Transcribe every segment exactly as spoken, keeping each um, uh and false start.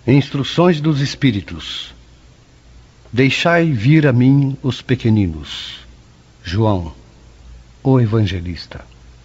Instruções dos Espíritos. Deixai vir a mim os pequeninos. João, o Evangelista.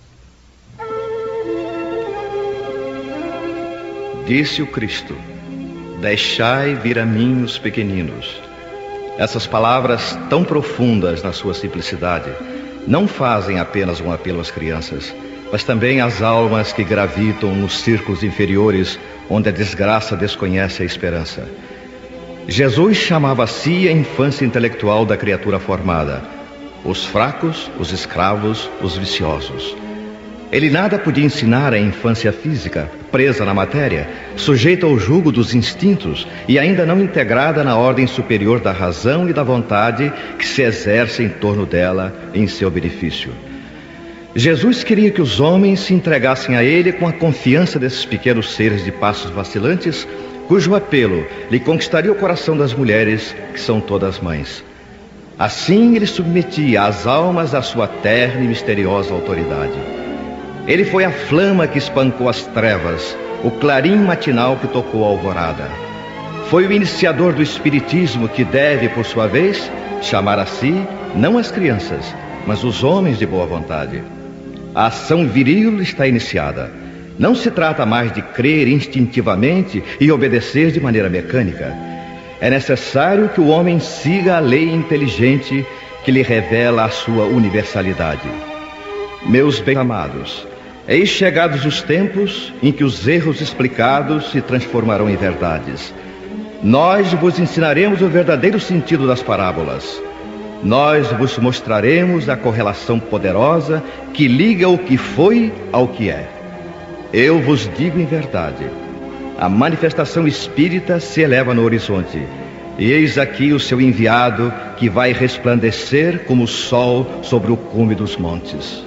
Disse o Cristo: deixai vir a mim os pequeninos. Essas palavras tão profundas na sua simplicidade não fazem apenas um apelo às crianças, mas também às almas que gravitam nos círculos inferiores, onde a desgraça desconhece a esperança. Jesus chamava a si a infância intelectual da criatura formada, os fracos, os escravos, os viciosos. Ele nada podia ensinar à infância física, presa na matéria, sujeita ao jugo dos instintos e ainda não integrada na ordem superior da razão e da vontade que se exerce em torno dela em seu benefício. Jesus queria que os homens se entregassem a ele com a confiança desses pequenos seres de passos vacilantes, cujo apelo lhe conquistaria o coração das mulheres, que são todas mães. Assim ele submetia as almas à sua terna e misteriosa autoridade. Ele foi a flama que espancou as trevas, o clarim matinal que tocou a alvorada. Foi o iniciador do espiritismo que deve, por sua vez, chamar a si, não as crianças, mas os homens de boa vontade. A ação viril está iniciada. Não se trata mais de crer instintivamente e obedecer de maneira mecânica. É necessário que o homem siga a lei inteligente que lhe revela a sua universalidade. Meus bem-amados, eis chegados os tempos em que os erros explicados se transformarão em verdades. Nós vos ensinaremos o verdadeiro sentido das parábolas. Nós vos mostraremos a correlação poderosa que liga o que foi ao que é. Eu vos digo em verdade, a manifestação espírita se eleva no horizonte, e eis aqui o seu enviado que vai resplandecer como o sol sobre o cume dos montes.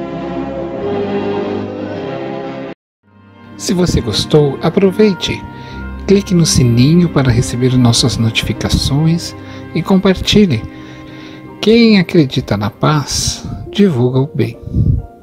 Se você gostou, aproveite. Clique no sininho para receber nossas notificações e compartilhe. Quem acredita na paz, divulga o bem.